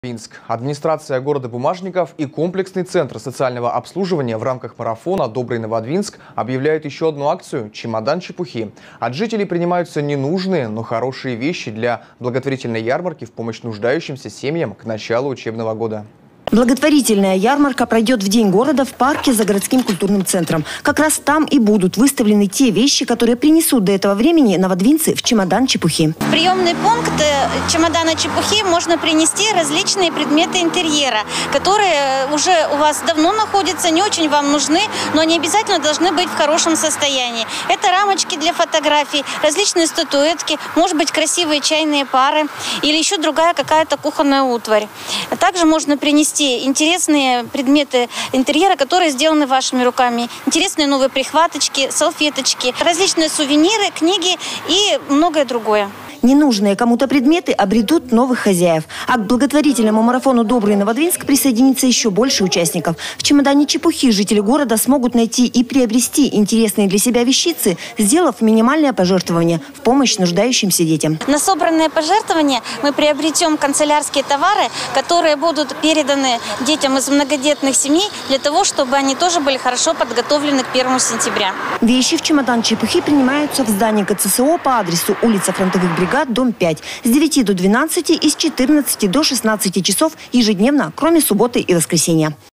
Минск. Администрация города Бумажников и комплексный центр социального обслуживания в рамках марафона «Добрый Новодвинск» объявляют еще одну акцию «Чемодан чепухи». От жителей принимаются ненужные, но хорошие вещи для благотворительной ярмарки в помощь нуждающимся семьям к началу учебного года. Благотворительная ярмарка пройдет в День города в парке за городским культурным центром. Как раз там и будут выставлены те вещи, которые принесут до этого времени новодвинцы в чемодан чепухи. В приемный пункт чемодана чепухи можно принести различные предметы интерьера, которые уже у вас давно находятся, не очень вам нужны, но они обязательно должны быть в хорошем состоянии. Это рамочки для фотографий, различные статуэтки, может быть, красивые чайные пары или еще другая какая-то кухонная утварь. Также можно принести интересные предметы интерьера, которые сделаны вашими руками. Интересные новые прихваточки, салфеточки, различные сувениры, книги и многое другое. Ненужные кому-то предметы обретут новых хозяев. А к благотворительному марафону «Добрый Новодвинск» присоединится еще больше участников. В чемодане чепухи жители города смогут найти и приобрести интересные для себя вещицы, сделав минимальное пожертвование в помощь нуждающимся детям. На собранные пожертвования мы приобретем канцелярские товары, которые будут переданы детям из многодетных семей для того, чтобы они тоже были хорошо подготовлены к 1 сентября. Вещи в чемодан чепухи принимаются в здании КЦСО по адресу улица Фронтовых бригад, дом 5, с 9 до 12 и с 14 до 16 часов ежедневно, кроме субботы и воскресенья.